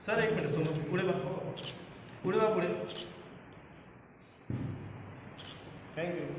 Sir एक minute समोर पुढे बा पुढे बा पुढे थँक्यू.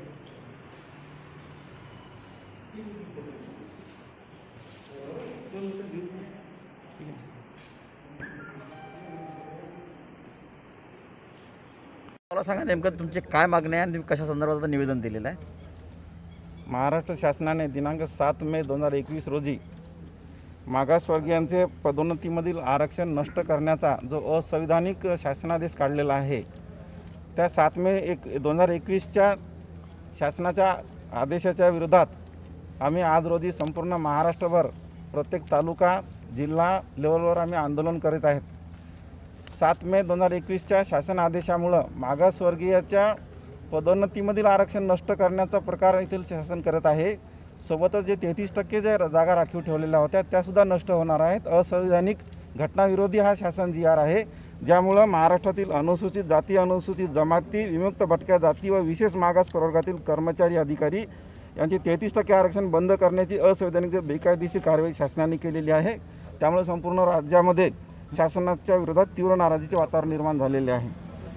मला सांगा नेमकं तुमचे काय मागणी आहे आणि तुम्ही कशा संदर्भात आता निवेदन दिलेलं आहे? महाराष्ट्र शासनाने दिनांक 7 मे 2021 रोजी मागासवर्गीयांचे पदोन्नतीमधील आरक्षण नष्ट करण्याचा जो असंविधानिक शासनादेश काढलेला आहे, त्या 7 मे 2021च्या शासनाच्या आदेशाच्या विरोधात आम्ही आज रोजी संपूर्ण महाराष्ट्रभर प्रत्येक तालुका जिल्हा लेवलवर आम्ही आंदोलन करीत आहेत. 7 मे 2021च्या शासन आदेशामुळं मागासवर्गीयाच्या पदोन्नतीमधील आरक्षण नष्ट करण्याचा प्रकार येथील शासन करत आहे. सोबतच जे 33% ज्या जागा राखीव ठेवलेल्या होत्या त्यासुद्धा नष्ट होणार आहेत. असंविधानिक घटनाविरोधी हा शासन जी आर आहे, ज्यामुळं महाराष्ट्रातील अनुसूचित जाती, अनुसूचित जमाती, विमुक्त भटक्या जाती व विशेष मागास प्रवर्गातील कर्मचारी अधिकारी यांचे 33% आरक्षण बंद करण्याची असंविधानिक बेकायदेशीर कारवाई शासनाने केलेली आहे. त्यामुळे संपूर्ण राज्यामध्ये शासनाच्या विरोधात तीव्र नाराजीचे वातावरण निर्माण झालेले आहे.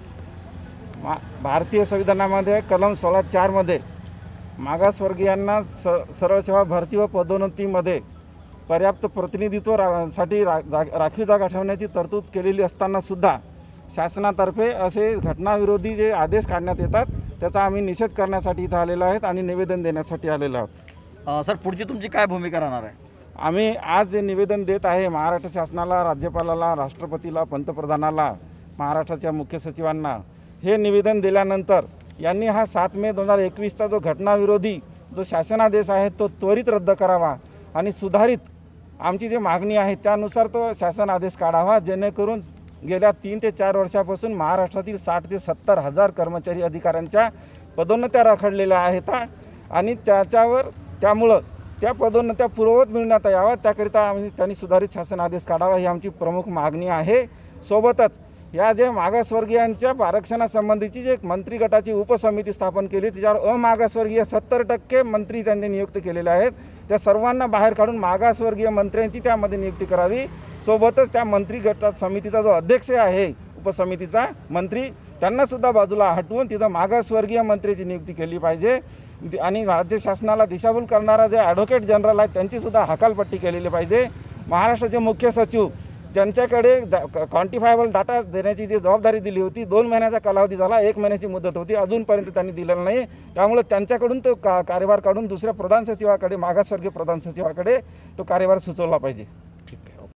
भारतीय संविधानामध्ये कलम 16(4) मध्ये मागासवर्गीयांना सरळ सेवा भरती व पदोन्नतीमध्ये पर्याप्त प्रतिनिधित्व साठी राखीव जागा ठेवण्याची तरतूद केलेली असताना सुद्धा शासनातर्फे असे घटनाविरोधी जे आदेश काढण्यात येतात त्याचा आम्ही निषेध करण्यासाठी इथं आलेलो आहेत आणि निवेदन देण्यासाठी आलेलो आहोत. सर पुढची तुमची काय भूमिका राहणार आहे? आम्ही आज जे निवेदन देत आहे महाराष्ट्र शासनाला, राज्यपालाला, राष्ट्रपतीला, पंतप्रधानाला, महाराष्ट्राच्या मुख्य सचिवांना, हे निवेदन दिल्यानंतर यांनी हा 7 मे 2021चा जो घटनाविरोधी जो शासनादेश आहे तो त्वरित रद्द करावा आणि सुधारित आमची जी मागणी आहे त्यानुसार तो शासन आदेश काढावा, जेणेकरून गेल्या 3 ते 4 वर्षापासून महाराष्ट्रातील 60 ते 70 हजार कर्मचारी अधिकाऱ्यांच्या पदोन्नत्या रखडलेल्या आहेत आणि त्यामुळं त्या पदोन्नत्या पूर्ववत मिळण्यात यावा, त्याकरिता त्यांनी सुधारित शासन आदेश काढावा ही आमची प्रमुख मागणी आहे. सोबतच या जे मागासवर्गीयांच्या आरक्षणासंबंधीची जे मंत्री गटाची उपसमिती स्थापन केली त्याच्यावर अमागासवर्गीय 70% मंत्री त्यांनी नियुक्त केलेले आहेत, त्या सर्वांना बाहेर काढून मागासवर्गीय मंत्र्यांची त्यामध्ये नियुक्ती करावी. सोबतच त्या मंत्री गट समितीचा जो अध्यक्ष आहे उपसमितीचा मंत्री त्यांनासुद्धा बाजूला हटवून तिथं मागासवर्गीय मंत्र्याची नियुक्ती केली पाहिजे आणि राज्य शासनाला दिशाभूल करणारा जे ॲडव्होकेट जनरल आहेत त्यांचीसुद्धा हकालपट्टी केलेली पाहिजे. महाराष्ट्राचे मुख्य सचिव ज्यांच्याकडे क्वांटिफायबल डाटा देण्याची जी जबाबदारी दिली होती, 2 महिन्याचा कालावधी झाला, 1 महिन्याची मुदत होती, अजूनपर्यंत त्यांनी दिलेलं नाही. त्यामुळे त्यांच्याकडून तो कार्यभार काढून दुसऱ्या प्रधान सचिवाकडे, मागासवर्गीय प्रधान सचिवाकडे तो कार्यभार सुचवला पाहिजे.